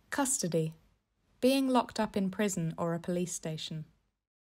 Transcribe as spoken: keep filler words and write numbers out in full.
Custody. Being locked up in prison or a police station.